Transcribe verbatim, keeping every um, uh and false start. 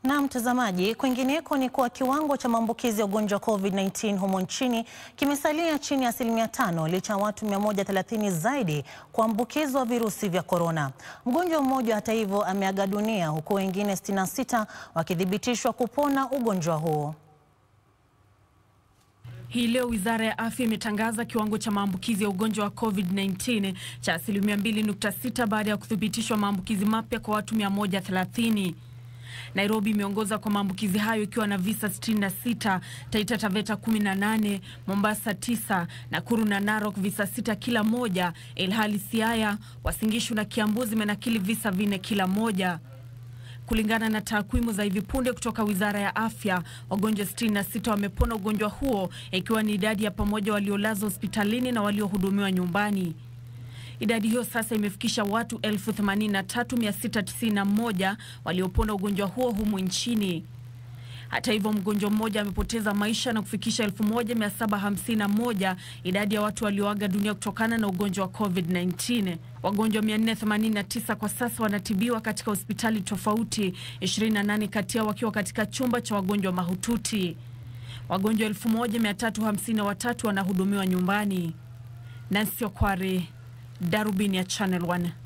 Na mtazamaji, kwingineko ni kwa kiwango cha maambukizi ya ugonjwa wa COVID nineteen humu nchini kimesalia chini ya asilimia tano licha watu mia moja thelathini zaidi kuambukizwa virusi vya korona. Mgonjwa mmoja hata hivyo ameaga dunia huku wengine sitini na sita wakithibitishwa kupona ugonjwa huo. Hii leo Wizara ya Afya imetangaza kiwango cha maambukizi ya ugonjwa wa COVID nineteen cha asilimia mbili nukta sita baada ya kuthibitishwa maambukizi mapya kwa watu mia moja thelathini. Nairobi imeongoza kwa maambukizi hayo ikiwa na visa sitini na sita, Taita Taveta kumi na nane, Mombasa tisa, Nakuru na Narok visa sita kila moja, ilhali Siaya, Uasin Gishu na Kiambu zimenakili visa vine kila moja. Kulingana na takwimu za hivi punde kutoka Wizara ya Afya, wagonjwa sitini na sita wamepona ugonjwa huo, ikiwa ni idadi ya pamoja waliolazwa hospitalini na waliohudumiwa nyumbani. Idadi hiyo sasa imefikisha watu elfu themanini na tatu mia sita tisini na moja waliopona ugonjwa huo humu nchini. Hata hivyo, mgonjwa mmoja amepoteza maisha na kufikisha elfu moja mia saba hamsini na moja idadi ya watu walioaga dunia kutokana na ugonjwa wa COVID nineteen. Wagonjwa mia nne themanini na tisa kwa sasa wanatibiwa katika hospitali tofauti, ishirini na nane kati yao wakiwa katika chumba cha wagonjwa mahututi. Wagonjwa elfu moja mia tatu hamsini na watatu wanahudumiwa nyumbani. Nancy Okware, Darubini ya Channel one.